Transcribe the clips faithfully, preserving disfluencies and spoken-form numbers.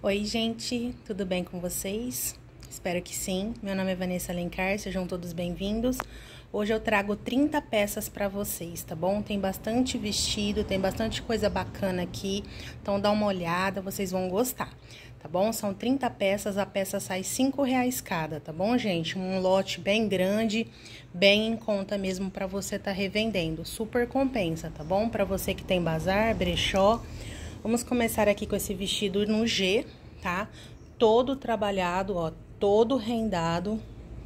Oi, gente, tudo bem com vocês? Espero que sim. Meu nome é Vanessa Alencar, sejam todos bem-vindos. Hoje eu trago trinta peças para vocês, tá bom? Tem bastante vestido, tem bastante coisa bacana aqui, então dá uma olhada, vocês vão gostar, tá bom? São trinta peças, a peça sai cinco reais cada, tá bom, gente? Um lote bem grande, bem em conta mesmo para você tá revendendo, super compensa, tá bom? Para você que tem bazar, brechó. Vamos começar aqui com esse vestido no G, tá? Todo trabalhado, ó, todo rendado.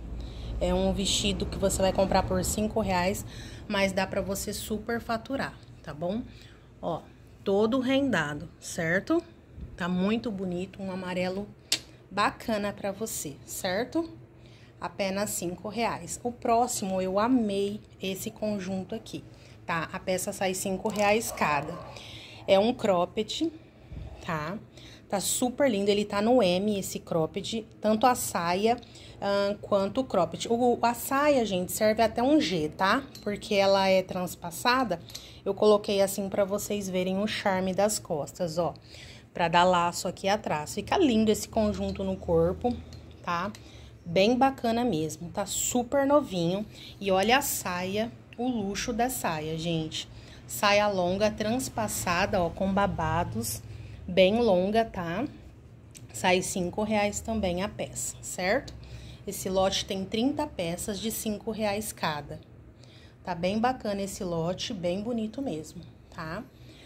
É um vestido que você vai comprar por cinco reais, mas dá pra você super faturar, tá bom? Ó, todo rendado, certo? Tá muito bonito, um amarelo bacana pra você, certo? Apenas cinco reais. O próximo, eu amei esse conjunto aqui, tá? A peça sai cinco reais cada. É um cropped, tá? Tá super lindo, ele tá no M, esse cropped, tanto a saia uh, quanto o cropped. O, a saia, gente, serve até um G, tá? Porque ela é transpassada, eu coloquei assim pra vocês verem o charme das costas, ó. Pra dar laço aqui atrás. Fica lindo esse conjunto no corpo, tá? Bem bacana mesmo, tá super novinho. E olha a saia, o luxo da saia, gente. Saia longa, transpassada, ó, com babados, bem longa, tá? Sai cinco reais também a peça, certo? Esse lote tem trinta peças de cinco reais cada. Tá bem bacana esse lote, bem bonito mesmo, tá?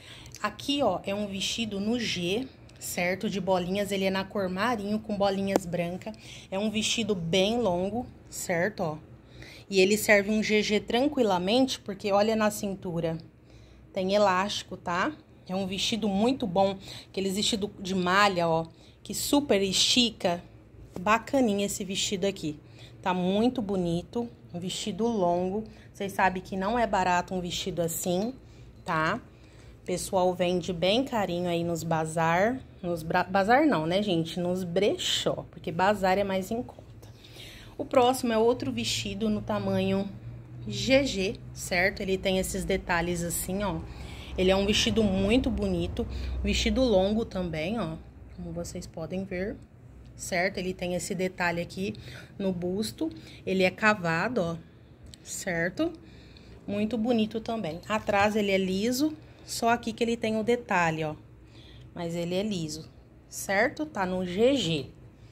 Aqui, ó, é um vestido no G, certo? De bolinhas, ele é na cor marinho, com bolinhas brancas. É um vestido bem longo, certo, ó? E ele serve um G G tranquilamente, porque olha na cintura. Tem elástico, tá? É um vestido muito bom, aqueles vestido de malha, ó, que super estica. Bacaninha esse vestido aqui. Tá muito bonito, um vestido longo. Vocês sabem que não é barato um vestido assim, tá? O pessoal vende bem carinho aí nos bazar. Nos bra... bazar não, né, gente? Nos brechó, porque bazar é mais em conta. O próximo é outro vestido no tamanho G G, certo? Ele tem esses detalhes assim, ó. Ele é um vestido muito bonito, vestido longo também, ó, como vocês podem ver, certo? Ele tem esse detalhe aqui no busto, ele é cavado, ó, certo? Muito bonito também. Atrás ele é liso, só aqui que ele tem o detalhe, ó, mas ele é liso, certo? Tá no G G.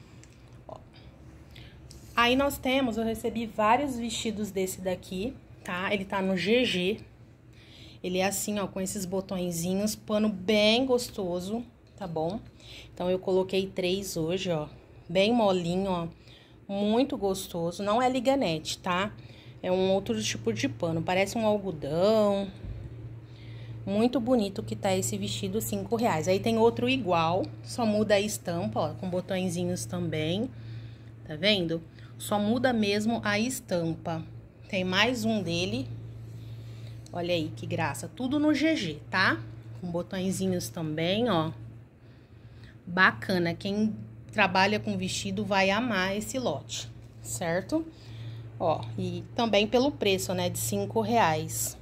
Aí, nós temos, eu recebi vários vestidos desse daqui, tá? Ele tá no G G. Ele é assim, ó, com esses botõezinhos, pano bem gostoso, tá bom? Então, eu coloquei três hoje, ó, bem molinho, ó, muito gostoso. Não é liganete, tá? É um outro tipo de pano, parece um algodão. Muito bonito que tá esse vestido, cinco reais. Aí, tem outro igual, só muda a estampa, ó, com botõezinhos também, tá vendo? Só muda mesmo a estampa. Tem mais um dele. Olha aí, que graça. Tudo no G G, tá? Com botõezinhos também, ó. Bacana. Quem trabalha com vestido vai amar esse lote, certo? Ó, e também pelo preço, né? De cinco reais.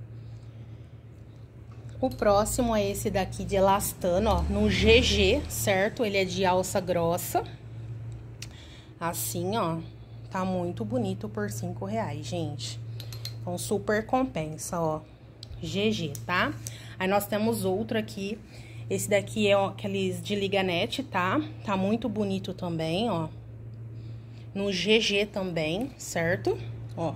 O próximo é esse daqui de elastano, ó. No G G, certo? Ele é de alça grossa. Assim, ó, tá muito bonito por cinco reais, gente. Então, super compensa, ó, G G, tá? Aí, nós temos outro aqui, esse daqui é ó, aqueles de liganete, tá? Tá muito bonito também, ó. No G G também, certo? Ó.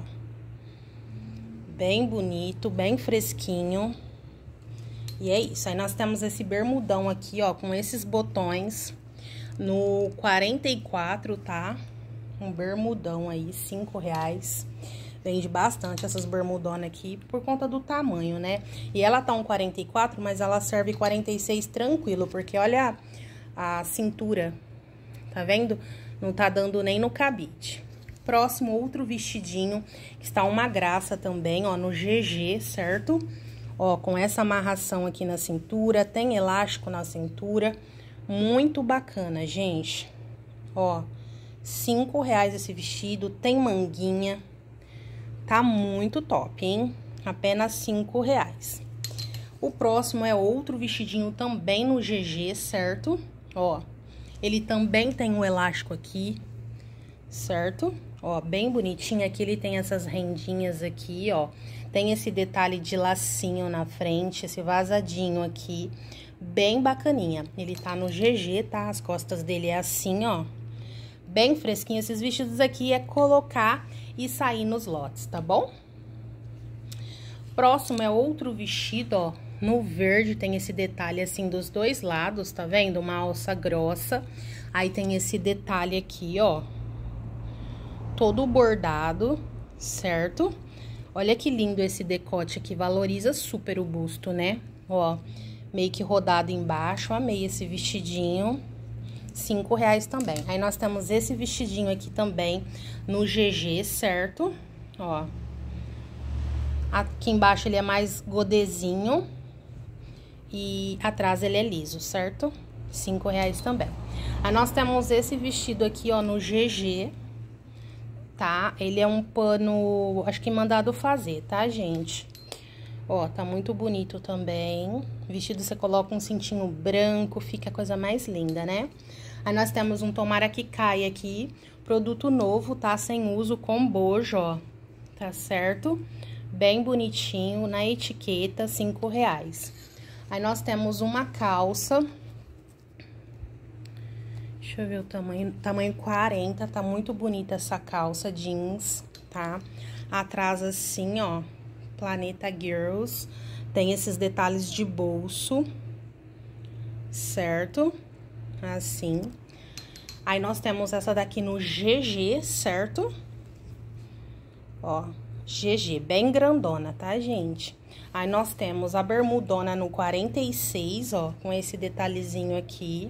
Bem bonito, bem fresquinho. E é isso, aí nós temos esse bermudão aqui, ó, com esses botões. No quarenta e quatro, tá? Um bermudão aí, cinco reais. Vende bastante essas bermudonas aqui, por conta do tamanho, né? E ela tá um quarenta e quatro, mas ela serve quarenta e seis tranquilo, porque olha a, a cintura, tá vendo? Não tá dando nem no cabide. Próximo, outro vestidinho, que está uma graça também, ó, no G G, certo? Ó, com essa amarração aqui na cintura, tem elástico na cintura. Muito bacana, gente. Ó, cinco reais esse vestido, tem manguinha. Tá muito top, hein? Apenas cinco reais. O próximo é outro vestidinho também no G G, certo? Ó, Ele também tem um elástico aqui, certo? Ó, bem bonitinho. Aqui ele tem essas rendinhas aqui, ó. Tem esse detalhe de lacinho na frente, esse vazadinho aqui, bem bacaninha. Ele tá no G G, tá? As costas dele é assim, ó. Bem fresquinho. Esses vestidos aqui é colocar e sair nos lotes, tá bom? Próximo é outro vestido, ó. No verde tem esse detalhe assim dos dois lados, tá vendo? Uma alça grossa. Aí tem esse detalhe aqui, ó. Todo bordado, certo? Olha que lindo esse decote aqui, valoriza super o busto, né? Ó, meio que rodado embaixo, amei esse vestidinho. Cinco reais também. Aí nós temos esse vestidinho aqui também no G G, certo? Ó. Aqui embaixo ele é mais godezinho. E atrás ele é liso, certo? Cinco reais também. Aí nós temos esse vestido aqui, ó, no G G, tá? Ele é um pano, acho que mandado fazer, tá, gente? Ó, tá muito bonito também. Vestido você coloca um cintinho branco, fica a coisa mais linda, né? Aí nós temos um tomara que caia aqui, produto novo, tá? Sem uso, com bojo, ó, tá certo? Bem bonitinho, na etiqueta, cinco reais. Aí nós temos uma calça, deixa eu ver o tamanho, tamanho quarenta, tá muito bonita essa calça jeans, tá? Atrás assim, ó, Planeta Girls, tem esses detalhes de bolso, certo? Assim. Aí nós temos essa daqui no G G, certo? Ó, G G, bem grandona, tá, gente? Aí nós temos a bermudona no quarenta e seis, ó, com esse detalhezinho aqui.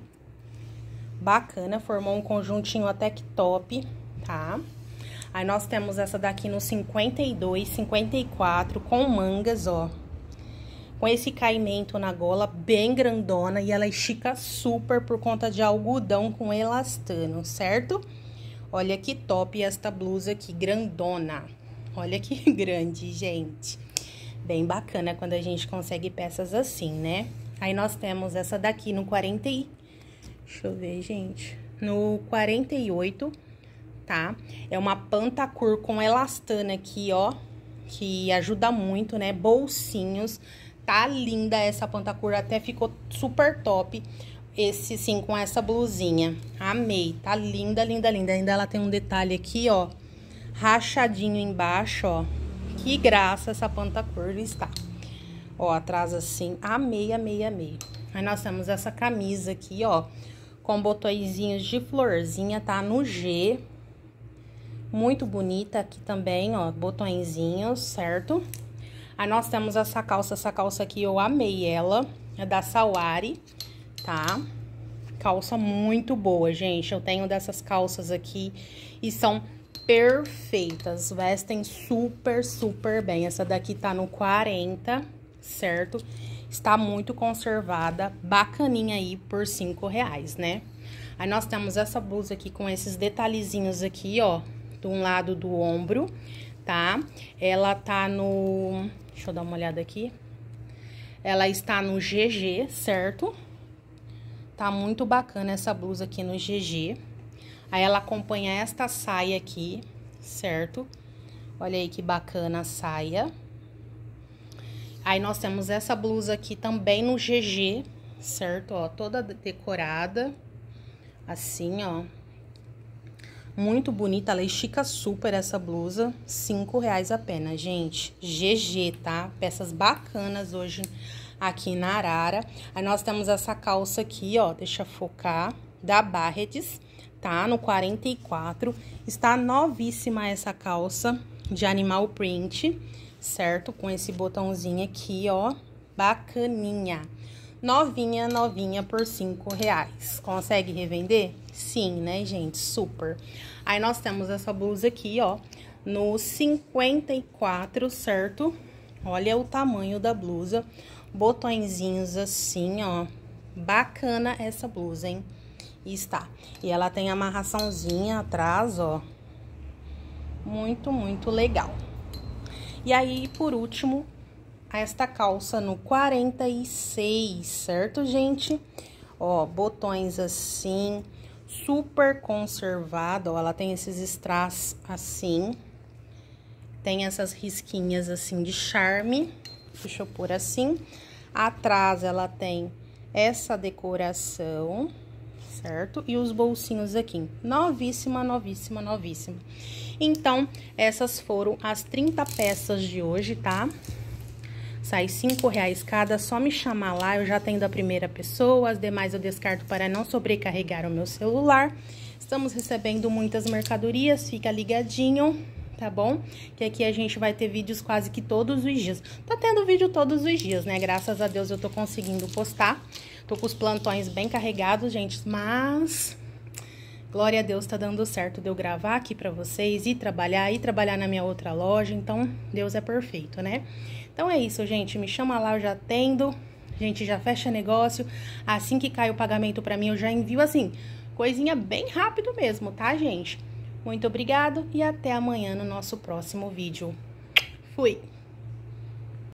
Bacana, formou um conjuntinho até que top, tá? Aí nós temos essa daqui no cinquenta e dois, cinquenta e quatro, com mangas, ó. Com esse caimento na gola, bem grandona, e ela estica super por conta de algodão com elastano, certo? Olha que top esta blusa aqui, grandona. Olha que grande, gente. Bem bacana quando a gente consegue peças assim, né? Aí nós temos essa daqui no quarenta e... Deixa eu ver, gente. No quarenta e oito, tá? É uma pantacur com elastano aqui, ó. Que ajuda muito, né? Bolsinhos. Tá linda essa pantacur, até ficou super top. Esse, sim, com essa blusinha. Amei. Tá linda, linda, linda. Ainda ela tem um detalhe aqui, ó. Rachadinho embaixo, ó. Que graça essa pantacur está. Ó, atrás assim, amei, amei, amei. Aí nós temos essa camisa aqui, ó, com botõezinhos de florzinha, tá? No G. Muito bonita aqui também, ó, botõezinhos, certo? Aí nós temos essa calça, essa calça aqui eu amei ela, é da Sawari, tá? Calça muito boa, gente. Eu tenho dessas calças aqui e são perfeitas, vestem super, super bem. Essa daqui tá no quarenta, certo? Está muito conservada, bacaninha aí por cinco reais, né? Aí nós temos essa blusa aqui com esses detalhezinhos aqui, ó, de um lado do ombro, tá? Ela tá no... Deixa eu dar uma olhada aqui. Ela está no G G, certo? Tá muito bacana essa blusa aqui no G G. Aí ela acompanha esta saia aqui, certo? Olha aí que bacana a saia. Aí nós temos essa blusa aqui também no G G, certo? Ó, toda decorada, assim, ó. Muito bonita, ela estica super essa blusa, cinco reais apenas, gente. G G, tá? Peças bacanas hoje aqui na Arara. Aí nós temos essa calça aqui, ó, deixa eu focar, da Barrettes, tá? No quarenta e quatro. Está novíssima essa calça de animal print, certo? Com esse botãozinho aqui, ó, bacaninha. Novinha, novinha por cinco reais. Consegue revender? Sim, né, gente? Super. Aí nós temos essa blusa aqui, ó, no cinquenta e quatro, certo? Olha o tamanho da blusa. Botõezinhos assim, ó. Bacana essa blusa, hein? Está. E ela tem amarraçãozinha atrás, ó. Muito, muito legal. E aí, por último, esta calça no quarenta e seis, certo, gente? Ó, botões assim, super conservada, ó, ela tem esses strass assim, tem essas risquinhas assim de charme, deixa eu pôr assim. Atrás ela tem essa decoração, certo? E os bolsinhos aqui, novíssima, novíssima, novíssima. Então, essas foram as trinta peças de hoje, tá? Sai cinco reais cada, só me chamar lá, eu já atendo a primeira pessoa, as demais eu descarto para não sobrecarregar o meu celular. Estamos recebendo muitas mercadorias, fica ligadinho, tá bom? Que aqui a gente vai ter vídeos quase que todos os dias. Tá tendo vídeo todos os dias, né? Graças a Deus eu tô conseguindo postar. Tô com os plantões bem carregados, gente, mas... glória a Deus, tá dando certo de eu gravar aqui pra vocês, e trabalhar, e trabalhar na minha outra loja, então Deus é perfeito, né? Então é isso, gente, me chama lá, eu já atendo, a gente já fecha negócio, assim que cai o pagamento pra mim eu já envio, assim, coisinha bem rápido mesmo, tá, gente? Muito obrigado e até amanhã no nosso próximo vídeo. Fui!